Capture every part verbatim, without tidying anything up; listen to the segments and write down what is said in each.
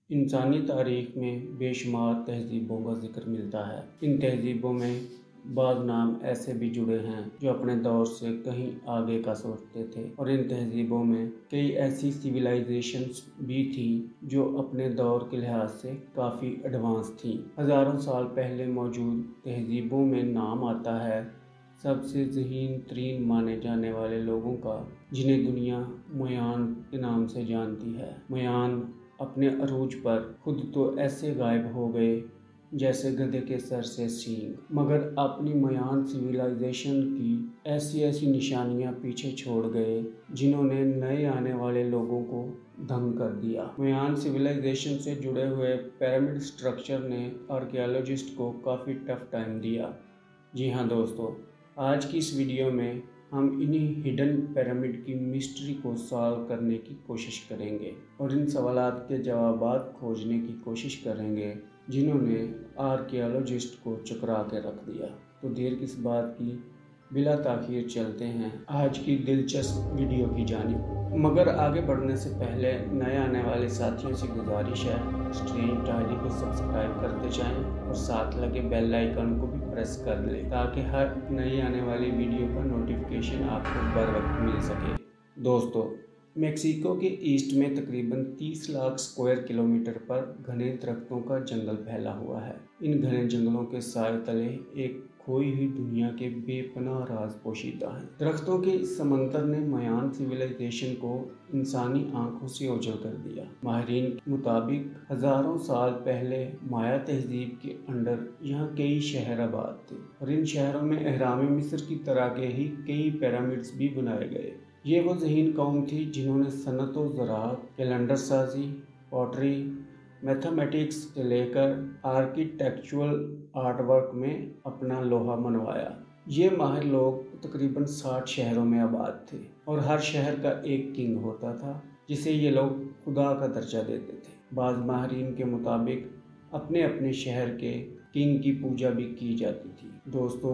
انسانی تاریخ میں بے شمار تہذیبوں کا ذکر ملتا ہے۔ ان تہذیبوں میں بعض نام ایسے بھی جڑے ہیں جو اپنے دور سے کہیں آگے کا سوچتے تھے، اور ان تہذیبوں میں کئی ایسی سویلائزیشنز بھی تھیں جو اپنے دور کے لحاظ سے کافی ایڈوانس تھیں۔ ہزاروں سال پہلے موجود تہذیبوں میں نام آتا ہے سب سے ذہین ترین مانے جانے والے لوگوں کا، جنہیں دنیا مویان کے نام سے جانتی ہے۔ مویان اپنے عروج پر خود تو ایسے غائب ہو گئے جیسے گدھے کے سر سے سینگ، مگر اپنی مویان سویلائزیشن کی ایسی ایسی نشانیاں پیچھے چھوڑ گئے جنہوں نے نئے آنے والے لوگوں کو دنگ کر دیا۔ مویان سویلائزیشن سے جڑے ہوئے پیرامڈ سٹرکچر نے آرکیالوجسٹ کو کافی ٹف ٹائم دیا۔ جی ہاں دوستو، آج کی اس ویڈیو میں ہم انہی ہڈن پیرامڈ کی مسٹری کو سالو کرنے کی کوشش کریں گے اور ان سوالات کے جوابات کھوجنے کی کوشش کریں گے جنہوں نے آرکیالوجسٹ کو چکرا کے رکھ دیا۔ تو دیر کس بات کی، بلا تاخیر چلتے ہیں آج کی دلچسپ ویڈیو کی جانب۔ مگر آگے بڑھنے سے پہلے نئے آنے والے ساتھیوں سے گزارش ہے اسٹرینج ڈائری کو سبسکرائب کرتے جائیں اور ساتھ لگے بیل آئیکن کو بھی پریس کر لیں تاکہ ہر نئی آنے والی ویڈیو کا نوٹیفیکیشن آپ کو بر وقت مل سکے۔ دوستو، میکسیکو کے ایسٹ میں تقریباً تیس لاکھ اسکوائر کلومیٹر پر گھنے درختوں کا جنگل پھیلا ہوا ہے۔ ان گھنے جنگلوں کے سائے تلے ایک کھوئی ہوئی دنیا کے بے پناہ راز پوشیدہ ہیں۔ درختوں کے اس سمندر نے مویان سویلائزیشن کو انسانی آنکھوں سے اوجھل کر دیا۔ ماہرین کے مطابق ہزاروں سال پہلے مایا تہذیب کے انڈر یہاں کئی شہر آباد تھے، اور ان شہروں میں اہرام مصر کی طرح کے ہی کئی پیرامڈز بھی بنائے گئے۔ یہ وہ ذہین قوم تھی جنہوں نے صنعت و زراعت، کیلنڈر سازی، پوٹری، میتھمیٹکس سے لے کر آرکیٹیکچرل آرٹ ورک میں اپنا لوہا منوایا۔ یہ ماہر لوگ تقریباً ساٹھ شہروں میں آباد تھے، اور ہر شہر کا ایک کنگ ہوتا تھا جسے یہ لوگ خدا کا درجہ دیتے تھے۔ بعض ماہرین کے مطابق اپنے اپنے شہر کے کنگ کی پوجا بھی کی جاتی تھی۔ دوستو،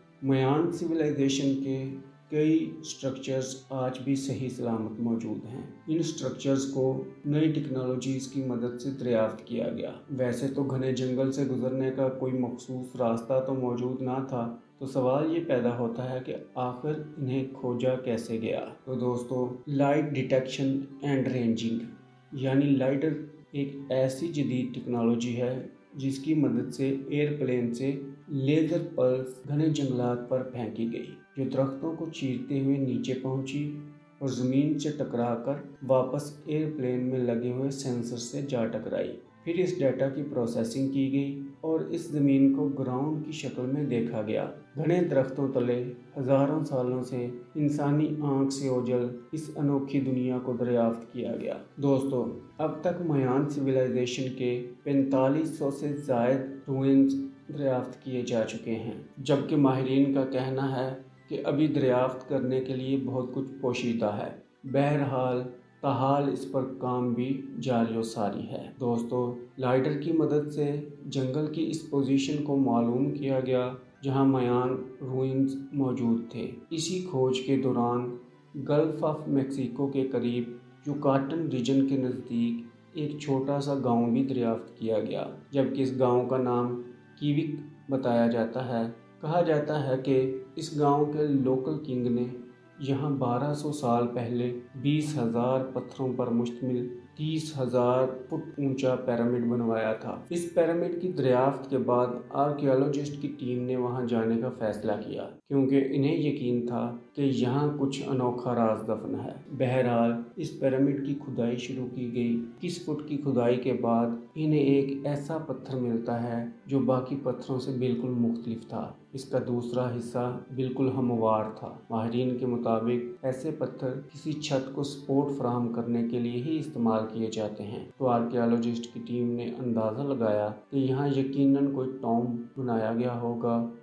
مویان سویلائزیشن کے کئی سٹرکچرز آج بھی صحیح سلامت موجود ہیں۔ ان سٹرکچرز کو نئی ٹیکنالوجیز کی مدد سے دریافت کیا گیا۔ ویسے تو گھنے جنگل سے گزرنے کا کوئی مخصوص راستہ تو موجود نہ تھا، تو سوال یہ پیدا ہوتا ہے کہ آخر انہیں کھوجا کیسے گیا۔ تو دوستو، لائٹ ڈیٹیکشن اینڈ رینجنگ یعنی لائڈر ایک ایسی جدید ٹیکنالوجی ہے جس کی مدد سے ایئر پلین سے لیزر پلس گھنے جنگلات پر پھینکی گئی، جو درختوں کو چیرتے ہوئے نیچے پہنچی اور زمین سے ٹکرا کر واپس ایئر پلین میں لگے ہوئے سینسر سے جا ٹکرائی۔ پھر اس ڈیٹا کی پروسیسنگ کی گئی اور اس زمین کو گراؤنڈ کی شکل میں دیکھا گیا۔ گھنے درختوں تلے ہزاروں سالوں سے انسانی آنکھ سے اوجھل اس انوکھی دنیا کو دریافت کیا گیا۔ دوستو، اب تک مویان سویلائزیشن کے پینتالیس سو سے زائد روئنز دریافت کیے جا چکے ہیں، جبکہ ماہرین کا کہنا ہے کہ ابھی دریافت کرنے کے لیے بہت کچھ پوشیدہ ہے۔ بہرحال تاحال اس پر کام بھی جاری و ساری ہے۔ دوستو، لائڈر کی مدد سے جنگل کی اس پوزیشن کو معلوم کیا گیا جہاں مویان روئنز موجود تھے۔ اسی کھوج کے دوران گلف آف میکسیکو کے قریب یوکاٹن ریجن کے نزدیک ایک چھوٹا سا گاؤں بھی دریافت کیا گیا، جبکہ اس گاؤں کا نام کیوک بتایا جاتا ہے۔ کہا جاتا ہے کہ اس گاؤں کے لوکل کنگ نے یہاں بارہ سو سال پہلے بیس ہزار پتھروں پر مشتمل تیس ہزار فٹ اونچا پیرامڈ بنوایا تھا۔ اس پیرامڈ کی دریافت کے بعد آرکیالوجسٹ کی ٹیم نے وہاں جانے کا فیصلہ کیا، کیونکہ انہیں یقین تھا کہ یہاں کچھ انوکھا راز دفن ہے۔ بہرحال اس پیرامڈ کی کھدائی شروع کی گئی۔ اکیس فٹ کی کھدائی کے بعد انہیں ایک ایسا پتھر ملتا ہے جو باقی پتھروں سے بالکل مختلف تھا۔ اس کا دوسرا حصہ بالکل ہموار تھا۔ ماہرین کے مطابق ایسے پتھر کسی چھت کو سپورٹ فراہم کرنے کے لیے ہی استعمال کیے جاتے ہیں۔ تو آرکیالوجسٹ کی ٹیم نے اندازہ لگایا کہ یہاں یقیناً کوئی ٹامب بنایا گیا ہوگا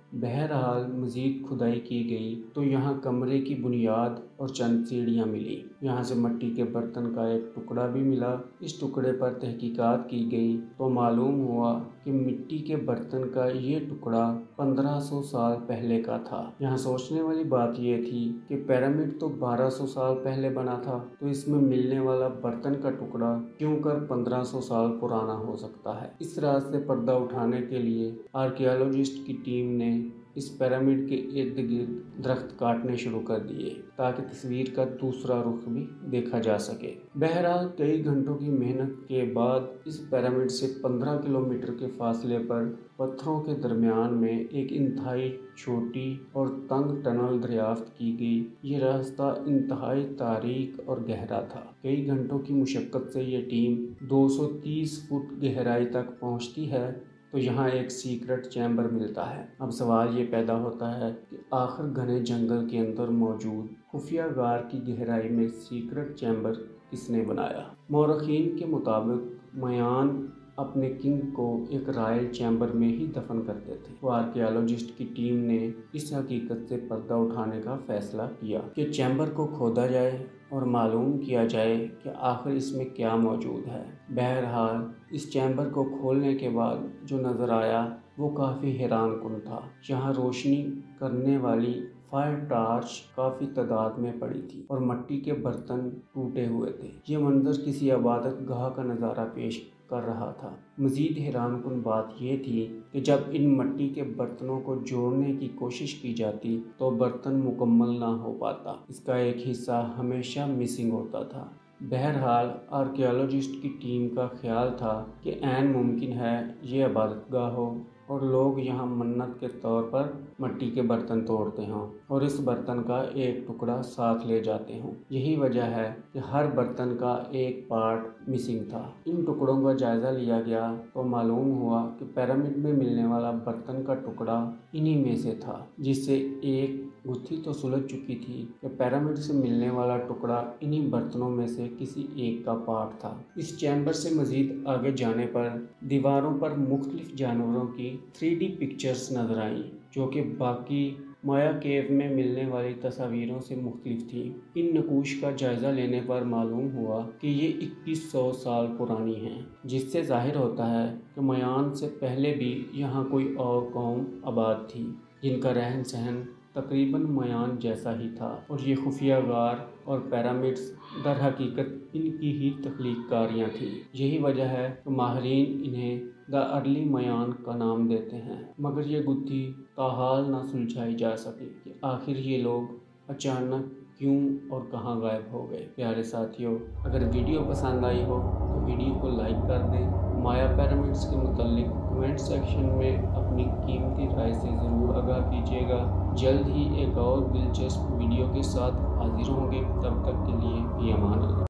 बहरहाल मजीद खुदाई की गई तो यहाँ कमरे की बुनियाद और चंद सीढ़ियाँ मिली। यहाँ से मिट्टी के बर्तन का एक टुकड़ा भी मिला। इस टुकड़े पर तहकीकात की गई तो मालूम हुआ कि मिट्टी के बर्तन का ये टुकड़ा पंद्रह सौ साल पहले का था। यहाँ सोचने वाली बात यह थी कि पिरामिड तो बारह सौ साल पहले बना था, तो इसमें मिलने वाला बर्तन का टुकड़ा क्यों कर पंद्रह सौ साल पुराना हो सकता है। इस राज से पर्दा उठाने के लिए आर्कियोलॉजिस्ट की टीम ने इस पिरामिड के इर्द गिर्द दरख्त काटने शुरू कर दिए ताकि तस्वीर का दूसरा रुख भी देखा जा सके। बहरहाल कई घंटों की मेहनत के बाद इस पिरामिड से पंद्रह किलोमीटर के फासले पर पत्थरों के दरमियान में एक इंतहाई छोटी और तंग टनल दरियाफ्त की गई। ये रास्ता इंतहाई तारीक और गहरा था। कई घंटों की मुशक्कत से ये टीम दो सौ तीस फुट गहराई तक पहुंचती है तो यहाँ एक सीक्रेट चैम्बर मिलता है। अब सवाल ये पैदा होता है कि आखिर घने जंगल के अंदर मौजूद खुफिया गार की गहराई में सीक्रेट चैम्बर किसने बनाया। मौरखीन के मुताबिक मयान अपने किंग को एक रॉयल चैम्बर में ही दफन करते थे। वो आर्कियोलॉजिस्ट की टीम ने इस हकीकत से पर्दा उठाने का फैसला किया कि चैम्बर को खोदा जाए और मालूम किया जाए कि आखिर इसमें क्या मौजूद है। बहरहाल इस चैम्बर को खोलने के बाद जो नज़र आया वो काफ़ी हैरान कुन था। यहाँ रोशनी करने वाली फायर टार्च काफ़ी तादाद में पड़ी थी और मिट्टी के बर्तन टूटे हुए थे। ये मंजर किसी इबादत गाह का नज़ारा पेश कर रहा था। मज़ीद हैरानकुन बात यह थी कि जब इन मिट्टी के बर्तनों को जोड़ने की कोशिश की जाती तो बर्तन मुकम्मल ना हो पाता। इसका एक हिस्सा हमेशा मिसिंग होता था। बहरहाल आर्कियोलॉजिस्ट की टीम का ख्याल था कि ऐन मुमकिन है ये इबादतगाह हो और लोग यहाँ मन्नत के तौर पर मिट्टी के बर्तन तोड़ते हों और इस बर्तन का एक टुकड़ा साथ ले जाते हों। यही वजह है कि हर बर्तन का एक पार्ट मिसिंग था। इन टुकड़ों का जायज़ा लिया गया तो मालूम हुआ कि पिरामिड में मिलने वाला बर्तन का टुकड़ा इन्हीं में से था, जिससे एक गुत्थी तो सुलझ चुकी थी कि पिरामिड से मिलने वाला टुकड़ा इन्हीं बर्तनों में से किसी एक का पार्ट था। इस चैम्बर से मजीद आगे जाने पर दीवारों पर मुख्तलिफ जानवरों की थ्री डी पिक्चर्स नजर आईं, जो कि बाकी माया केव में मिलने वाली तस्वीरों से मुख्तलिफ थी। इन नकूश का जायज़ा लेने पर मालूम हुआ कि ये इक्कीस सौ साल पुरानी हैं, जिससे जाहिर होता है कि मयान से पहले भी यहाँ कोई और कौम आबाद थी जिनका रहन सहन तकरीबन मयान जैसा ही था और ये खुफिया गार और पिरामिड्स दर हकीकत इनकी ही तख्लीकारियाँ थी। यही वजह है कि माहिरीन इन्हें द अर्ली मयान का नाम देते हैं। मगर ये गुत्थी ताहाल ना सुलझाई जा सकी कि आखिर ये लोग अचानक क्यों और कहाँ गायब हो गए। प्यारे साथियों, अगर वीडियो पसंद आई हो तो वीडियो को लाइक कर दें। माया पिरामिड्स के मुतालिक कमेंट सेक्शन में अपनी कीमती राय से ज़रूर आगाह कीजिएगा। जल्द ही एक और दिलचस्प वीडियो के साथ हाजिर होंगे। तब तक के लिए भी अमान अल्लाह।